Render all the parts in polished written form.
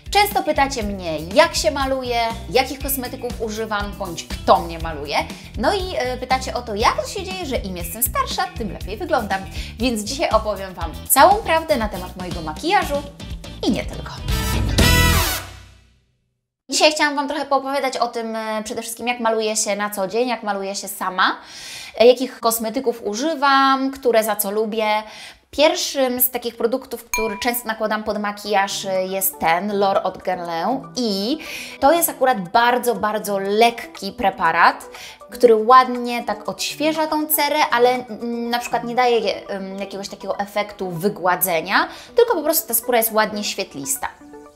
Często pytacie mnie, jak się maluje, jakich kosmetyków używam, bądź kto mnie maluje. No i pytacie o to, jak to się dzieje, że im jestem starsza, tym lepiej wyglądam. Więc dzisiaj opowiem Wam całą prawdę na temat mojego makijażu i nie tylko. Dzisiaj chciałam Wam trochę poopowiadać o tym przede wszystkim, jak maluję się na co dzień, jak maluję się sama, jakich kosmetyków używam, które za co lubię. Pierwszym z takich produktów, który często nakładam pod makijaż, jest ten L'Or od Guerlain i to jest akurat bardzo lekki preparat, który ładnie tak odświeża tą cerę, ale na przykład nie daje jakiegoś takiego efektu wygładzenia, tylko po prostu ta skóra jest ładnie świetlista.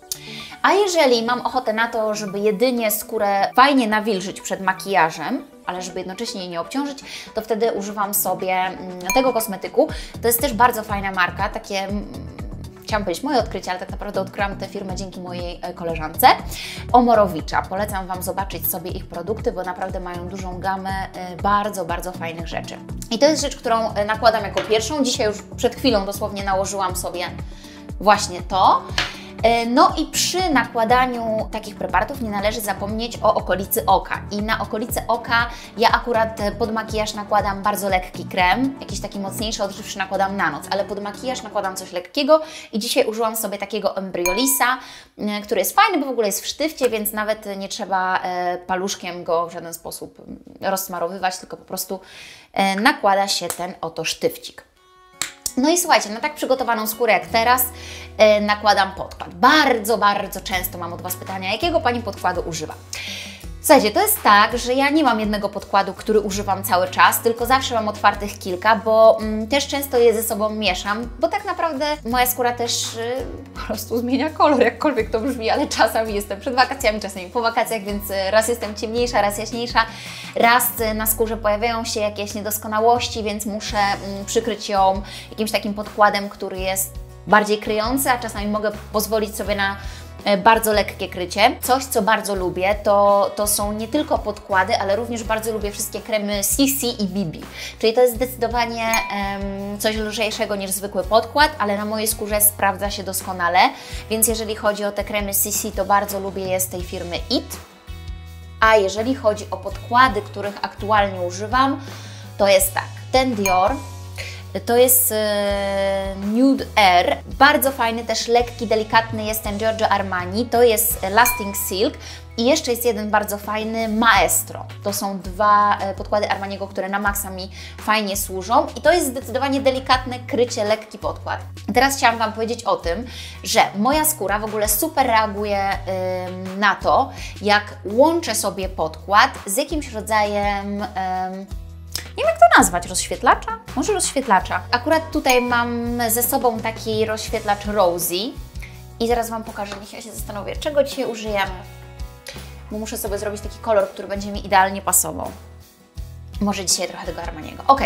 A jeżeli mam ochotę na to, żeby jedynie skórę fajnie nawilżyć przed makijażem, ale żeby jednocześnie jej nie obciążyć, to wtedy używam sobie tego kosmetyku. To jest też bardzo fajna marka, takie, chciałam powiedzieć moje odkrycie, ale tak naprawdę odkryłam tę firmę dzięki mojej koleżance, Omorowicza. Polecam Wam zobaczyć sobie ich produkty, bo naprawdę mają dużą gamę bardzo fajnych rzeczy. I to jest rzecz, którą nakładam jako pierwszą. Dzisiaj już przed chwilą dosłownie nałożyłam sobie właśnie to. No i przy nakładaniu takich preparatów nie należy zapomnieć o okolicy oka. I na okolicy oka ja akurat pod makijaż nakładam bardzo lekki krem, jakiś taki mocniejszy, odżywczy nakładam na noc, ale pod makijaż nakładam coś lekkiego i dzisiaj użyłam sobie takiego Embryolisa, który jest fajny, bo w ogóle jest w sztywcie, więc nawet nie trzeba paluszkiem go w żaden sposób rozsmarowywać, tylko po prostu nakłada się ten oto sztywcik. No i słuchajcie, na tak przygotowaną skórę jak teraz nakładam podkład. Bardzo często mam od Was pytania, jakiego Pani podkładu używa? Słuchajcie, to jest tak, że ja nie mam jednego podkładu, który używam cały czas, tylko zawsze mam otwartych kilka, bo też często je ze sobą mieszam, bo tak naprawdę moja skóra też po prostu zmienia kolor, jakkolwiek to brzmi, ale czasami jestem przed wakacjami, czasami po wakacjach, więc raz jestem ciemniejsza, raz jaśniejsza, raz na skórze pojawiają się jakieś niedoskonałości, więc muszę przykryć ją jakimś takim podkładem, który jest bardziej kryjący, a czasami mogę pozwolić sobie na bardzo lekkie krycie. Coś, co bardzo lubię, to są nie tylko podkłady, ale również bardzo lubię wszystkie kremy CC i BB. Czyli to jest zdecydowanie coś lżejszego niż zwykły podkład, ale na mojej skórze sprawdza się doskonale. Więc jeżeli chodzi o te kremy CC, to bardzo lubię je z tej firmy IT. A jeżeli chodzi o podkłady, których aktualnie używam, to jest tak. Ten Dior. To jest Nude Air, bardzo fajny, też lekki, delikatny jest ten Giorgio Armani, to jest Lasting Silk i jeszcze jest jeden bardzo fajny Maestro. To są dwa podkłady Armaniego, które na maksa mi fajnie służą i to jest zdecydowanie delikatne krycie, lekki podkład. Teraz chciałam Wam powiedzieć o tym, że moja skóra w ogóle super reaguje na to, jak łączę sobie podkład z jakimś rodzajem nie wiem, jak to nazwać, rozświetlacza? Może rozświetlacza. Akurat tutaj mam ze sobą taki rozświetlacz Rosy i zaraz Wam pokażę, niech ja się zastanowię, czego dzisiaj użyjemy. Bo muszę sobie zrobić taki kolor, który będzie mi idealnie pasował. Może dzisiaj trochę tego Armaniego. Ok,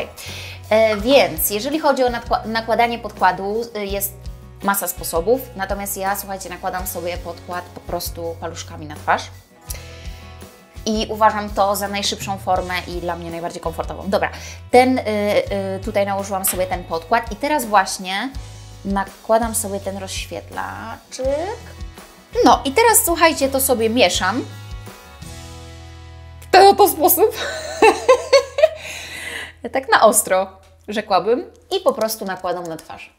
więc jeżeli chodzi o nakładanie podkładu, jest masa sposobów, natomiast ja, słuchajcie, nakładam sobie podkład po prostu paluszkami na twarz. I uważam to za najszybszą formę i dla mnie najbardziej komfortową. Dobra, tutaj nałożyłam sobie ten podkład i teraz właśnie nakładam sobie ten rozświetlaczyk. No i teraz słuchajcie, to sobie mieszam w ten oto sposób. Tak na ostro, rzekłabym. I po prostu nakładam na twarz.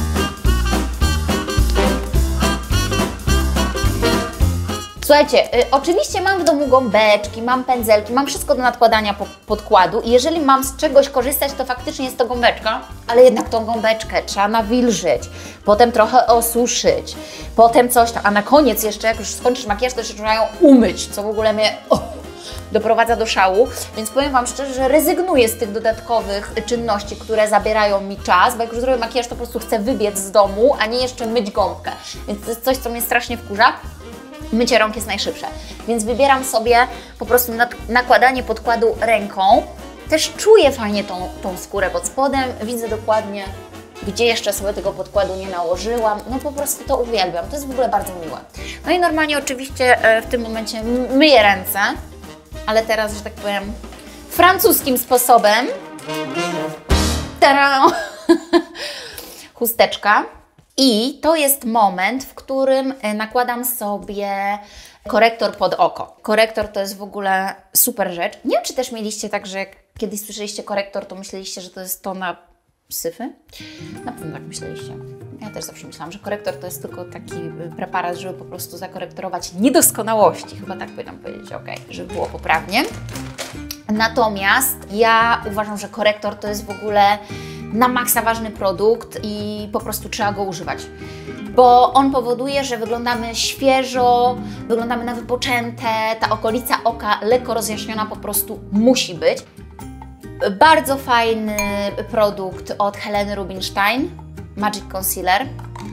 Słuchajcie, oczywiście mam w domu gąbeczki, mam pędzelki, mam wszystko do nakładania podkładu i jeżeli mam z czegoś korzystać, to faktycznie jest to gąbeczka, ale jednak tą gąbeczkę trzeba nawilżyć, potem trochę osuszyć, potem coś tam, a na koniec jeszcze, jak już skończysz makijaż, to jeszcze trzeba ją umyć, co w ogóle mnie doprowadza do szału, więc powiem Wam szczerze, że rezygnuję z tych dodatkowych czynności, które zabierają mi czas, bo jak już zrobię makijaż, to po prostu chcę wybiec z domu, a nie jeszcze myć gąbkę, więc to jest coś, co mnie strasznie wkurza. Mycie rąk jest najszybsze, więc wybieram sobie po prostu nakładanie podkładu ręką. Też czuję fajnie tą skórę pod spodem, widzę dokładnie, gdzie jeszcze sobie tego podkładu nie nałożyłam. No po prostu to uwielbiam, to jest w ogóle bardzo miłe. No i normalnie oczywiście w tym momencie myję ręce, ale teraz, że tak powiem, francuskim sposobem. Tadam! Chusteczka. I to jest moment, w którym nakładam sobie korektor pod oko. Korektor to jest w ogóle super rzecz. Nie wiem, czy też mieliście tak, że jak kiedyś słyszeliście korektor, to myśleliście, że to jest to na syfy? Na pewno tak myśleliście. Ja też zawsze myślałam, że korektor to jest tylko taki preparat, żeby po prostu zakorektorować niedoskonałości. Chyba tak powinnam powiedzieć, ok, żeby było poprawnie. Natomiast ja uważam, że korektor to jest w ogóle na maksa ważny produkt i po prostu trzeba go używać. Bo on powoduje, że wyglądamy świeżo, wyglądamy na wypoczęte, ta okolica oka lekko rozjaśniona po prostu musi być. Bardzo fajny produkt od Heleny Rubinstein, Magic Concealer.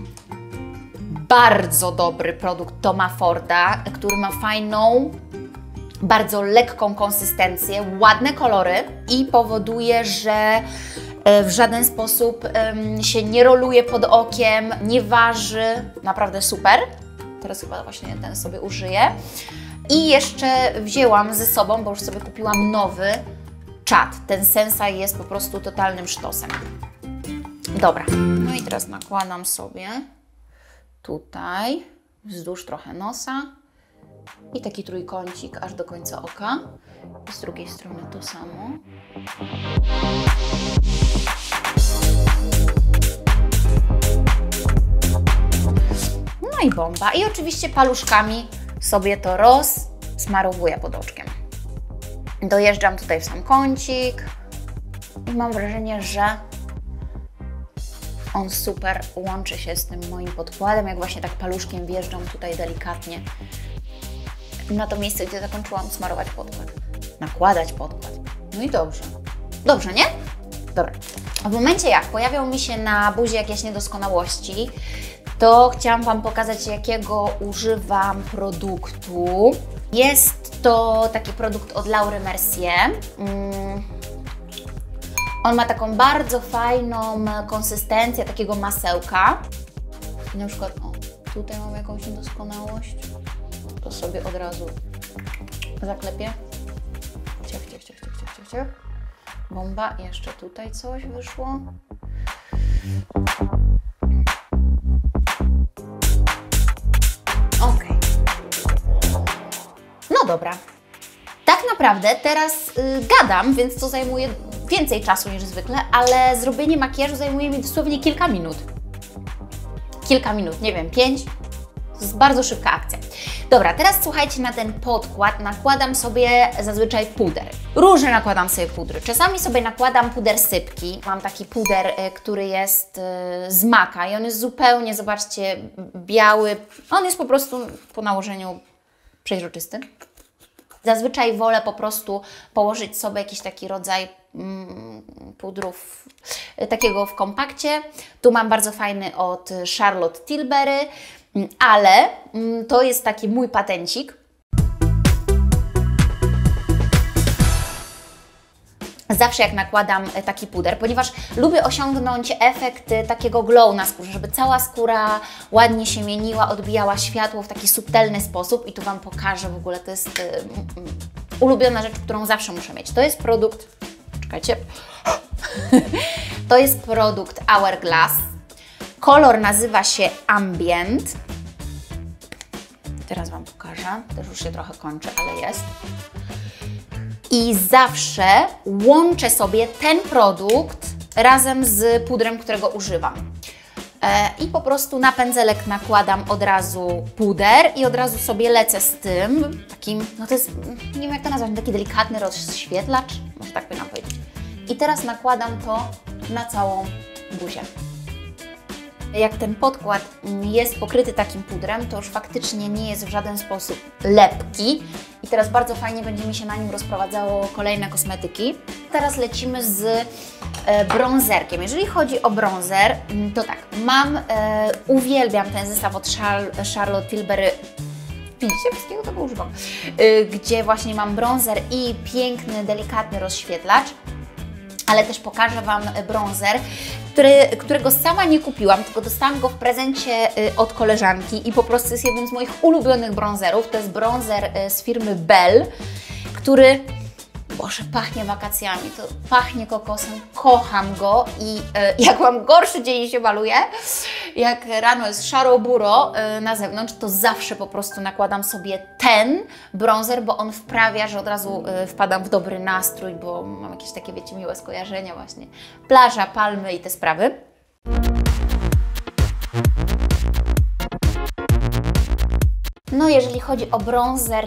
Bardzo dobry produkt Toma Forda, który ma fajną, bardzo lekką konsystencję, ładne kolory i powoduje, że w żaden sposób się nie roluje pod okiem, nie waży. Naprawdę super. Teraz chyba właśnie ten sobie użyję. I jeszcze wzięłam ze sobą, bo już sobie kupiłam nowy czat. Ten Sensai jest po prostu totalnym sztosem. Dobra. No i teraz nakładam sobie tutaj wzdłuż trochę nosa i taki trójkącik aż do końca oka. I z drugiej strony to samo. No i bomba. I oczywiście paluszkami sobie to rozsmarowuję pod oczkiem. Dojeżdżam tutaj w sam kącik i mam wrażenie, że on super łączy się z tym moim podkładem, jak właśnie tak paluszkiem wjeżdżam tutaj delikatnie na to miejsce, gdzie zakończyłam smarować podkład. Nakładać podkład. No i dobrze. Dobrze, nie? Dobra. A w momencie, jak pojawią mi się na buzi jakieś niedoskonałości, to chciałam Wam pokazać, jakiego używam produktu. Jest to taki produkt od Laura Mercier. On ma taką bardzo fajną konsystencję takiego masełka. I na przykład, o, tutaj mam jakąś niedoskonałość. To sobie od razu zaklepię. Ciach, ciach, ciach, ciach, ciach, ciach, ciach. Bomba. I jeszcze tutaj coś wyszło. Ok. No dobra. Tak naprawdę teraz gadam, więc to zajmuje więcej czasu niż zwykle, ale zrobienie makijażu zajmuje mi dosłownie kilka minut. Kilka minut, nie wiem, 5. To jest bardzo szybka akcja. Dobra, teraz słuchajcie, na ten podkład nakładam sobie zazwyczaj puder. Różne nakładam sobie pudry. Czasami sobie nakładam puder sypki. Mam taki puder, który jest z Maka i on jest zupełnie, zobaczcie, biały. On jest po prostu po nałożeniu przeźroczysty. Zazwyczaj wolę po prostu położyć sobie jakiś taki rodzaj pudrów takiego w kompakcie. Tu mam bardzo fajny od Charlotte Tilbury, ale to jest taki mój patencik. Zawsze jak nakładam taki puder, ponieważ lubię osiągnąć efekt takiego glow na skórze, żeby cała skóra ładnie się mieniła, odbijała światło w taki subtelny sposób i tu Wam pokażę w ogóle, to jest ulubiona rzecz, którą zawsze muszę mieć. To jest produkt, czekajcie, to jest produkt Hourglass, kolor nazywa się Ambient. Teraz Wam pokażę, też już się trochę kończy, ale jest. I zawsze łączę sobie ten produkt razem z pudrem, którego używam. I po prostu na pędzelek nakładam od razu puder i od razu sobie lecę z tym takim, no to jest, nie wiem jak to nazwać, taki delikatny rozświetlacz, może tak powinnam powiedzieć. I teraz nakładam to na całą buzię. Jak ten podkład jest pokryty takim pudrem, to już faktycznie nie jest w żaden sposób lepki i teraz bardzo fajnie będzie mi się na nim rozprowadzało kolejne kosmetyki. Teraz lecimy z bronzerkiem. Jeżeli chodzi o bronzer, to tak, uwielbiam ten zestaw od Charlotte Tilbury. Widzicie, wszystkiego tego używam. Gdzie właśnie mam bronzer i piękny, delikatny rozświetlacz. Ale też pokażę Wam bronzer, którego sama nie kupiłam, tylko dostałam go w prezencie od koleżanki i po prostu jest jednym z moich ulubionych bronzerów. To jest bronzer z firmy Belle, który Boże, pachnie wakacjami, to pachnie kokosem, kocham go i jak mam gorszy dzień i się maluję, jak rano jest szaro-buro na zewnątrz, to zawsze po prostu nakładam sobie ten bronzer, bo on wprawia, że od razu wpadam w dobry nastrój, bo mam jakieś takie, wiecie, miłe skojarzenia właśnie. Plaża, palmy i te sprawy. No jeżeli chodzi o bronzer,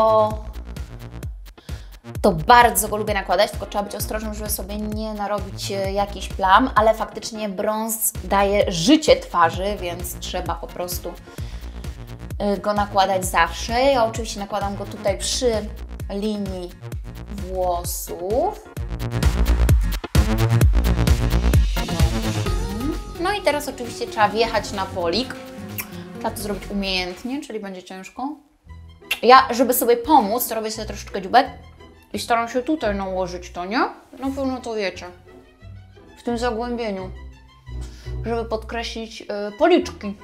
to bardzo go lubię nakładać, tylko trzeba być ostrożnym, żeby sobie nie narobić jakichś plam, ale faktycznie brąz daje życie twarzy, więc trzeba po prostu go nakładać zawsze. Ja oczywiście nakładam go tutaj przy linii włosów. No i teraz oczywiście trzeba wjechać na polik. Trzeba to zrobić umiejętnie, czyli będzie ciężko. Ja, żeby sobie pomóc, to robię sobie troszeczkę dziubek i staram się tutaj nałożyć to, nie? Na pewno to wiecie. W tym zagłębieniu. Żeby podkreślić policzki.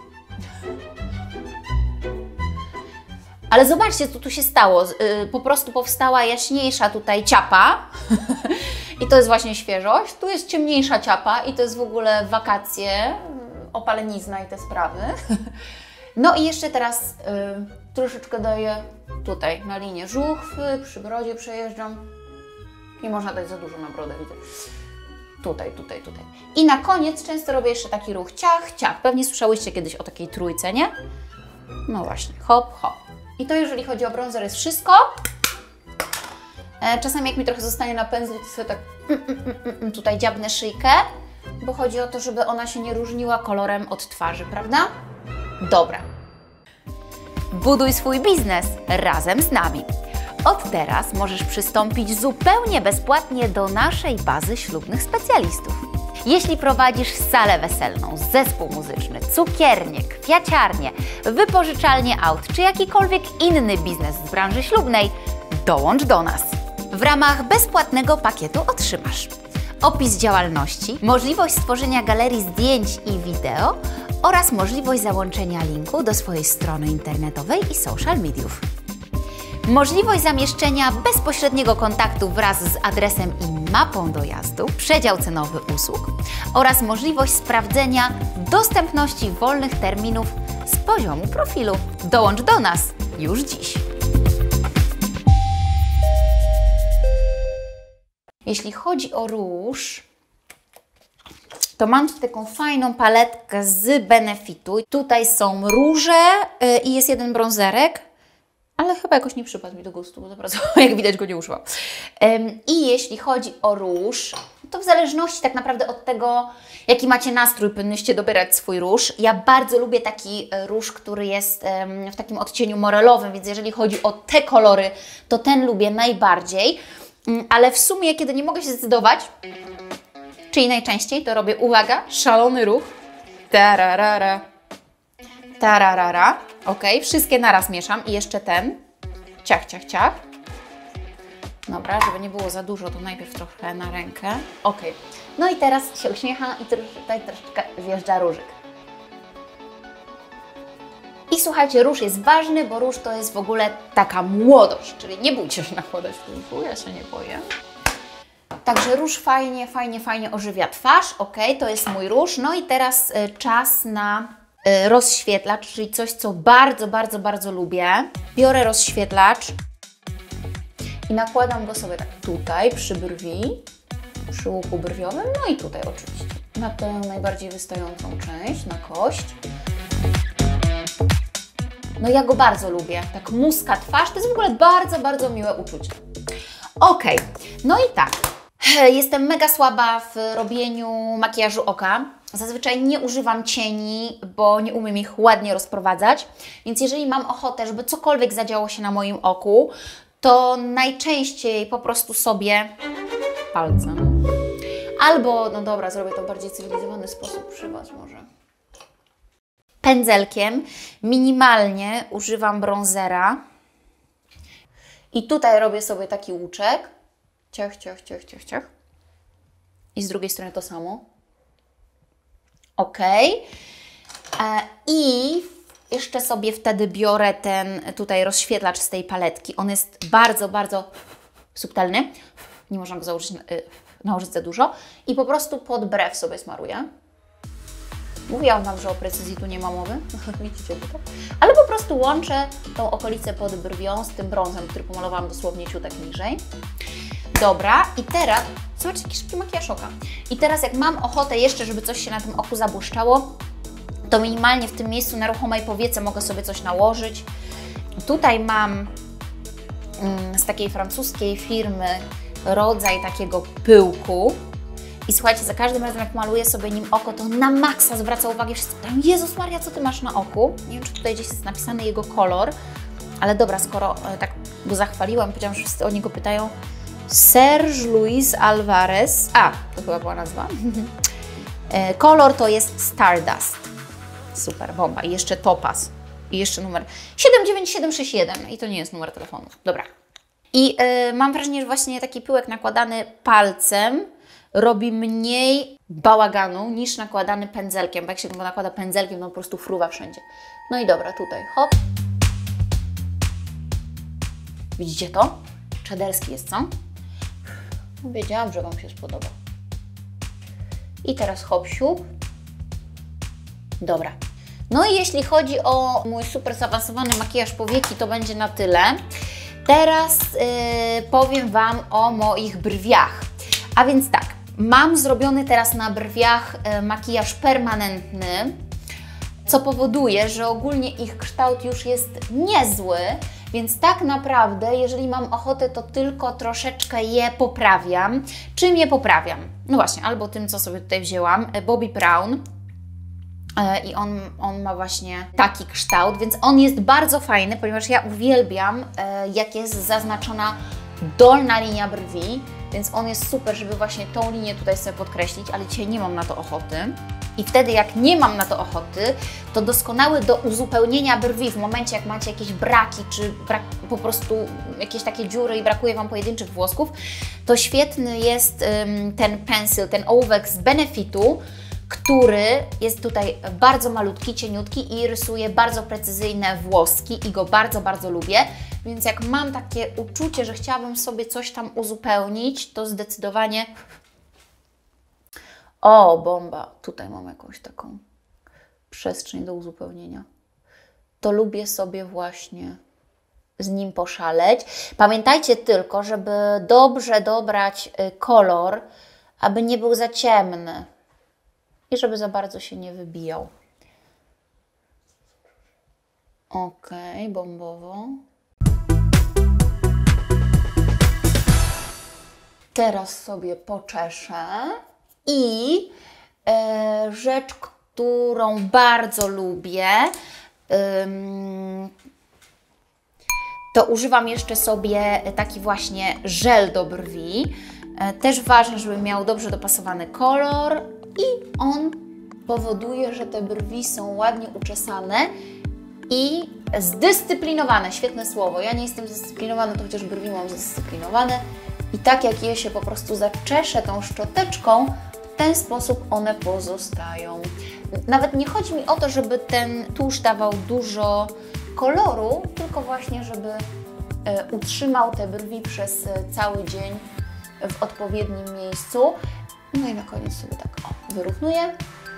Ale zobaczcie, co tu się stało. Po prostu powstała jaśniejsza tutaj ciapa. I to jest właśnie świeżość. Tu jest ciemniejsza ciapa i to jest w ogóle wakacje, opalenizna i te sprawy. No i jeszcze teraz troszeczkę daję tutaj na linię żuchwy, przy brodzie przejeżdżam. Nie można dać za dużo na brodę, widzę. Tutaj. I na koniec często robię jeszcze taki ruch ciach, ciach. Pewnie słyszałyście kiedyś o takiej trójce, nie? No właśnie, hop, hop. I to jeżeli chodzi o bronzer jest wszystko. Czasami jak mi trochę zostanie na pędzlu, to sobie tak tutaj dziabnę szyjkę, bo chodzi o to, żeby ona się nie różniła kolorem od twarzy, prawda? Dobra. Buduj swój biznes razem z nami. Od teraz możesz przystąpić zupełnie bezpłatnie do naszej bazy ślubnych specjalistów. Jeśli prowadzisz salę weselną, zespół muzyczny, cukiernię, kwiaciarnię, wypożyczalnię aut czy jakikolwiek inny biznes z branży ślubnej, dołącz do nas. W ramach bezpłatnego pakietu otrzymasz opis działalności, możliwość stworzenia galerii zdjęć i wideo oraz możliwość załączenia linku do swojej strony internetowej i social mediów. Możliwość zamieszczenia bezpośredniego kontaktu wraz z adresem i mapą dojazdu, przedział cenowy usług oraz możliwość sprawdzenia dostępności wolnych terminów z poziomu profilu. Dołącz do nas już dziś. Jeśli chodzi o róż, to mam tu taką fajną paletkę z Benefitu. Tutaj są róże i jest jeden brązerek, ale chyba jakoś nie przypadł mi do gustu, bo bardzo, jak widać, go nie użyłam. I jeśli chodzi o róż, to w zależności tak naprawdę od tego, jaki macie nastrój, powinnyście dobierać swój róż. Ja bardzo lubię taki róż, który jest w takim odcieniu morelowym, więc jeżeli chodzi o te kolory, to ten lubię najbardziej. Ale w sumie, kiedy nie mogę się zdecydować, czyli najczęściej, to robię, uwaga, szalony ruch. Tararara. Tararara. Ok, wszystkie naraz mieszam i jeszcze ten. Ciach, ciach, ciach. Dobra, żeby nie było za dużo, to najpierw trochę na rękę. Ok, no i teraz się uśmiecham i tutaj troszeczkę wjeżdża różyk. I słuchajcie, róż jest ważny, bo róż to jest w ogóle taka młodość, czyli nie bójcie się nakładać różu, ja się nie boję. Także róż fajnie ożywia twarz, ok, to jest mój róż. No i teraz czas na rozświetlacz, czyli coś, co bardzo lubię. Biorę rozświetlacz i nakładam go sobie tak tutaj, przy brwi, przy łuku brwiowym, no i tutaj oczywiście, na tę najbardziej wystającą część, na kość. No ja go bardzo lubię, tak muska twarz, to jest w ogóle bardzo miłe uczucie. Ok, no i tak, jestem mega słaba w robieniu makijażu oka. Zazwyczaj nie używam cieni, bo nie umiem ich ładnie rozprowadzać, więc jeżeli mam ochotę, żeby cokolwiek zadziało się na moim oku, to najczęściej po prostu sobie palcem. Albo, no dobra, zrobię to w bardziej cywilizowany sposób przy Was może. Pędzelkiem minimalnie używam brązera i tutaj robię sobie taki łuczek. Ciach, ciach, ciach, ciach, ciach. I z drugiej strony to samo. Ok. I jeszcze sobie wtedy biorę ten tutaj rozświetlacz z tej paletki. On jest bardzo subtelny. Nie można go nałożyć za dużo. I po prostu pod brew sobie smaruję. Mówiłam Wam, że o precyzji tu nie ma mowy. Widzicie to? Ale po prostu łączę tą okolicę pod brwią z tym brązem, który pomalowałam dosłownie ciutek niżej. Dobra, i teraz, zobaczcie, jaki szybki makijaż oka. I teraz jak mam ochotę jeszcze, żeby coś się na tym oku zabłyszczało, to minimalnie w tym miejscu na ruchomej powiece mogę sobie coś nałożyć. Tutaj mam z takiej francuskiej firmy rodzaj takiego pyłku. I słuchajcie, za każdym razem jak maluję sobie nim oko, to na maksa zwraca uwagę. Wszyscy pytają, Jezus Maria, co Ty masz na oku? Nie wiem, czy tutaj gdzieś jest napisany jego kolor, ale dobra, skoro tak go zachwaliłam, powiedziałam, że wszyscy o niego pytają. Serge Luis Alvarez. To chyba była nazwa. Kolor to jest Stardust. Super, bomba. I jeszcze Topaz. I jeszcze numer 79761. I to nie jest numer telefonu. Dobra. I mam wrażenie, że właśnie taki pyłek nakładany palcem robi mniej bałaganu niż nakładany pędzelkiem, bo jak się go nakłada pędzelkiem, to po prostu fruwa wszędzie. No i dobra, tutaj hop. Widzicie to? Czaderski jest, co? Wiedziałam, że Wam się spodoba. I teraz hop, siup. Dobra. No i jeśli chodzi o mój super zaawansowany makijaż powieki, to będzie na tyle. Teraz powiem Wam o moich brwiach. A więc tak, mam zrobiony teraz na brwiach makijaż permanentny, co powoduje, że ogólnie ich kształt już jest niezły, więc tak naprawdę, jeżeli mam ochotę, to tylko troszeczkę je poprawiam. Czym je poprawiam? No właśnie, albo tym, co sobie tutaj wzięłam, Bobbi Brown. I on ma właśnie taki kształt, więc on jest bardzo fajny, ponieważ ja uwielbiam, jak jest zaznaczona dolna linia brwi, więc on jest super, żeby właśnie tą linię tutaj sobie podkreślić, ale dzisiaj nie mam na to ochoty. I wtedy, jak nie mam na to ochoty, to doskonały do uzupełnienia brwi w momencie, jak macie jakieś braki, czy po prostu jakieś takie dziury i brakuje Wam pojedynczych włosków, to świetny jest ten pencil, ten ołówek z Benefitu, który jest tutaj bardzo malutki, cieniutki i rysuje bardzo precyzyjne włoski i go bardzo, bardzo lubię. Więc jak mam takie uczucie, że chciałabym sobie coś tam uzupełnić, to zdecydowanie... O, bomba! Tutaj mam jakąś taką przestrzeń do uzupełnienia. To lubię sobie właśnie z nim poszaleć. Pamiętajcie tylko, żeby dobrze dobrać kolor, aby nie był za ciemny i żeby za bardzo się nie wybijał. Ok, bombowo. Teraz sobie poczeszę i rzecz, którą bardzo lubię, to używam jeszcze sobie taki właśnie żel do brwi. Też ważne, żeby miał dobrze dopasowany kolor i on powoduje, że te brwi są ładnie uczesane i zdyscyplinowane. Świetne słowo. Ja nie jestem zdyscyplinowana, to chociaż brwi mam zdyscyplinowane. I tak jak je się po prostu zaczeszę tą szczoteczką, w ten sposób one pozostają. Nawet nie chodzi mi o to, żeby ten tusz dawał dużo koloru, tylko właśnie, żeby utrzymał te brwi przez cały dzień w odpowiednim miejscu. No i na koniec sobie tak wyrównuję.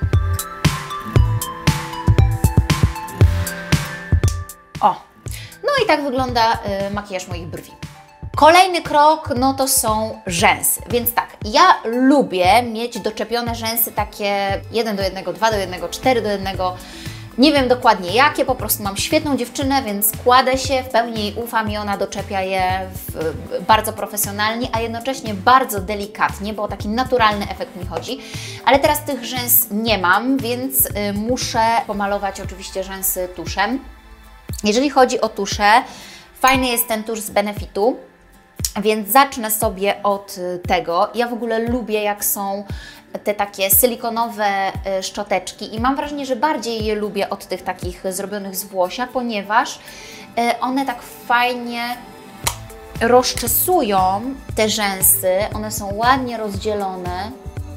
O! No i tak wygląda makijaż moich brwi. Kolejny krok, no to są rzęsy. Więc tak, ja lubię mieć doczepione rzęsy takie 1:1, 2:1, 4:1. Nie wiem dokładnie jakie, po prostu mam świetną dziewczynę, więc kładę się, w pełni jej ufam i ona doczepia je bardzo profesjonalnie, a jednocześnie bardzo delikatnie, bo o taki naturalny efekt mi chodzi. Ale teraz tych rzęs nie mam, więc muszę pomalować oczywiście rzęsy tuszem. Jeżeli chodzi o tusze, fajny jest ten tusz z Benefitu, więc zacznę sobie od tego. Ja w ogóle lubię, jak są te takie silikonowe szczoteczki i mam wrażenie, że bardziej je lubię od tych takich zrobionych z włosia, ponieważ one tak fajnie rozczesują te rzęsy, one są ładnie rozdzielone.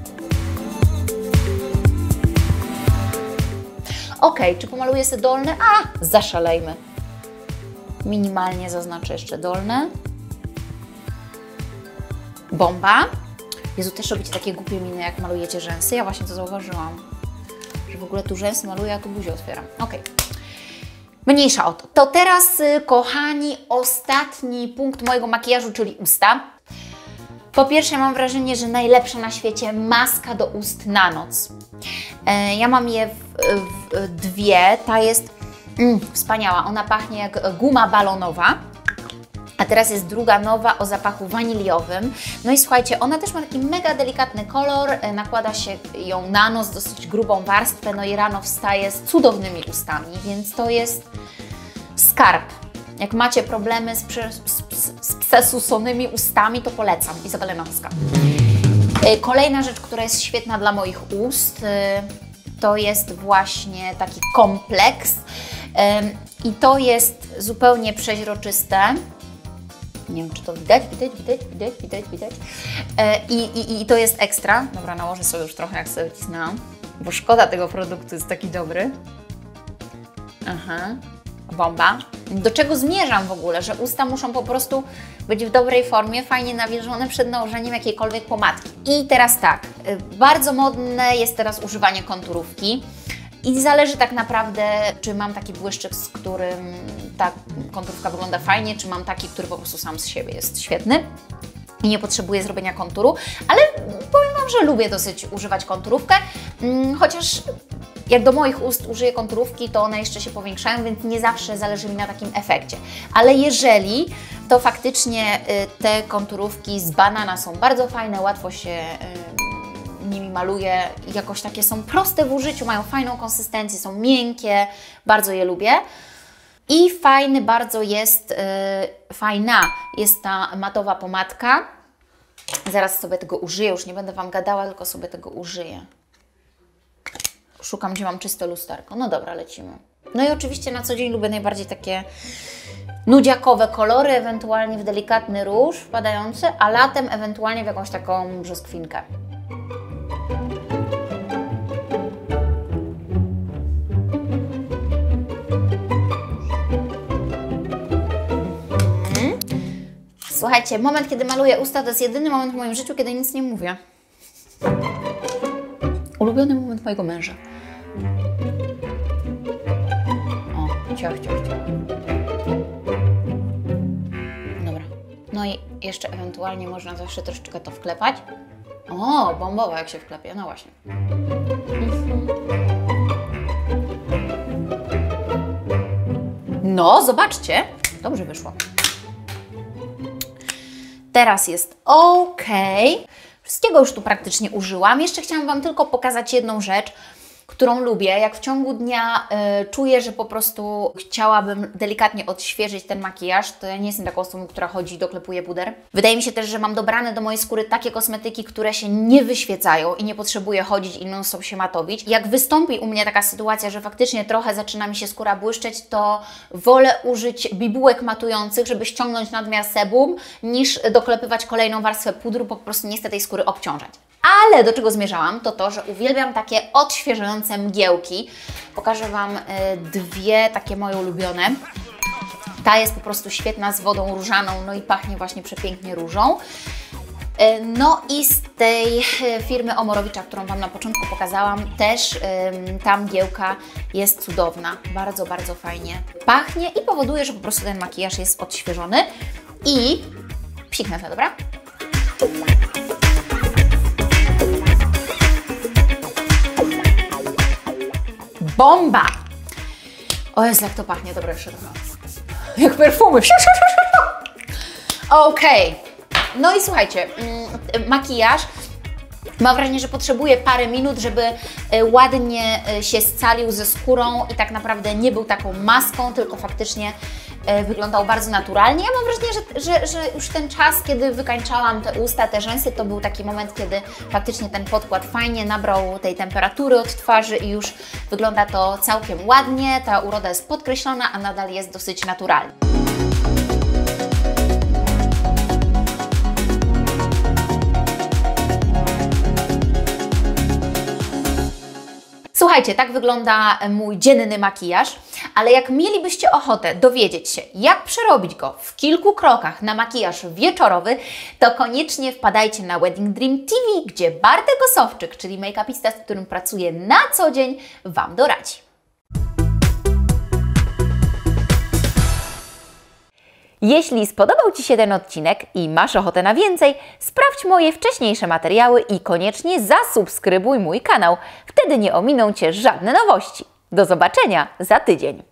Ok, czy pomaluję sobie dolne? Zaszalejmy. Minimalnie zaznaczę jeszcze dolne. Bomba. Jezu, też robicie takie głupie miny, jak malujecie rzęsy. Ja właśnie to zauważyłam, że w ogóle tu rzęsy maluję, a tu buzię otwieram. Ok. Mniejsza o to. To teraz, kochani, ostatni punkt mojego makijażu, czyli usta. Po pierwsze, mam wrażenie, że najlepsza na świecie maska do ust na noc. Ja mam je dwie. Ta jest wspaniała. Ona pachnie jak guma balonowa. A teraz jest druga nowa o zapachu waniliowym. No i słuchajcie, ona też ma taki mega delikatny kolor, nakłada się ją na nos, dosyć grubą warstwę, no i rano wstaje z cudownymi ustami, więc to jest skarb. Jak macie problemy z przesusonymi ustami, to polecam. Izabela Nowska. Kolejna rzecz, która jest świetna dla moich ust, to jest właśnie taki kompleks i to jest zupełnie przeźroczyste. Nie wiem, czy to widać. I to jest ekstra. Dobra, nałożę sobie już trochę, jak sobie wcisnęłam, bo szkoda tego produktu, jest taki dobry. Aha, bomba. Do czego zmierzam w ogóle? Że usta muszą po prostu być w dobrej formie, fajnie nawilżone przed nałożeniem jakiejkolwiek pomadki. I teraz tak, bardzo modne jest teraz używanie konturówki. I zależy tak naprawdę, czy mam taki błyszczyk, z którym ta konturówka wygląda fajnie, czy mam taki, który po prostu sam z siebie jest świetny i nie potrzebuję zrobienia konturu, ale powiem Wam, że lubię dosyć używać konturówkę, chociaż jak do moich ust użyję konturówki, to one jeszcze się powiększają, więc nie zawsze zależy mi na takim efekcie. Ale jeżeli, to faktycznie te konturówki z banana są bardzo fajne, łatwo się nimi maluję i jakoś takie są proste w użyciu, mają fajną konsystencję, są miękkie, bardzo je lubię. I fajny bardzo jest, fajna jest ta matowa pomadka. Zaraz sobie tego użyję, już nie będę Wam gadała, tylko sobie tego użyję. Szukam, gdzie mam czyste lusterko. No dobra, lecimy. No i oczywiście na co dzień lubię najbardziej takie nudziakowe kolory, ewentualnie w delikatny róż wpadający, a latem ewentualnie w jakąś taką brzoskwinkę. Słuchajcie, moment, kiedy maluję usta, to jest jedyny moment w moim życiu, kiedy nic nie mówię. Ulubiony moment mojego męża. O, ciach. Dobra. No i jeszcze ewentualnie można zawsze troszeczkę to wklepać. O, bombowa jak się wklepie, no właśnie. No, zobaczcie. Dobrze wyszło. Teraz jest ok. Wszystkiego już tu praktycznie użyłam. Jeszcze chciałam Wam tylko pokazać jedną rzecz, którą lubię. Jak w ciągu dnia czuję, że po prostu chciałabym delikatnie odświeżyć ten makijaż, to ja nie jestem taką osobą, która chodzi i doklepuje puder. Wydaje mi się też, że mam dobrane do mojej skóry takie kosmetyki, które się nie wyświecają i nie potrzebuję chodzić i non-stop się matowić. Jak wystąpi u mnie taka sytuacja, że faktycznie trochę zaczyna mi się skóra błyszczeć, to wolę użyć bibułek matujących, żeby ściągnąć nadmiar sebum, niż doklepywać kolejną warstwę pudru, bo po prostu nie chcę tej skóry obciążać. Ale do czego zmierzałam, to to, że uwielbiam takie odświeżające mgiełki. Pokażę Wam dwie takie moje ulubione. Ta jest po prostu świetna z wodą różaną, no i pachnie właśnie przepięknie różą. No i z tej firmy Omorowicza, którą Wam na początku pokazałam, też ta mgiełka jest cudowna. Bardzo, bardzo fajnie pachnie i powoduje, że po prostu ten makijaż jest odświeżony. I psiknę to, dobra? Bomba! O Jezu, jak to pachnie. Dobra, jeszcze raz. Jak perfumy. Okej. No i słuchajcie, makijaż. Mam wrażenie, że potrzebuje parę minut, żeby ładnie się scalił ze skórą i tak naprawdę nie był taką maską, tylko faktycznie wyglądał bardzo naturalnie. Ja mam wrażenie, że już ten czas, kiedy wykańczałam te usta, te rzęsy, to był taki moment, kiedy faktycznie ten podkład fajnie nabrał tej temperatury od twarzy i już wygląda to całkiem ładnie. Ta uroda jest podkreślona, a nadal jest dosyć naturalna. Słuchajcie, tak wygląda mój dzienny makijaż, ale jak mielibyście ochotę dowiedzieć się, jak przerobić go w kilku krokach na makijaż wieczorowy, to koniecznie wpadajcie na Wedding Dream TV, gdzie Bartek Osowczyk, czyli make-upista, z którym pracuję na co dzień, Wam doradzi. Jeśli spodobał Ci się ten odcinek i masz ochotę na więcej, sprawdź moje wcześniejsze materiały i koniecznie zasubskrybuj mój kanał. Wtedy nie ominą Cię żadne nowości. Do zobaczenia za tydzień.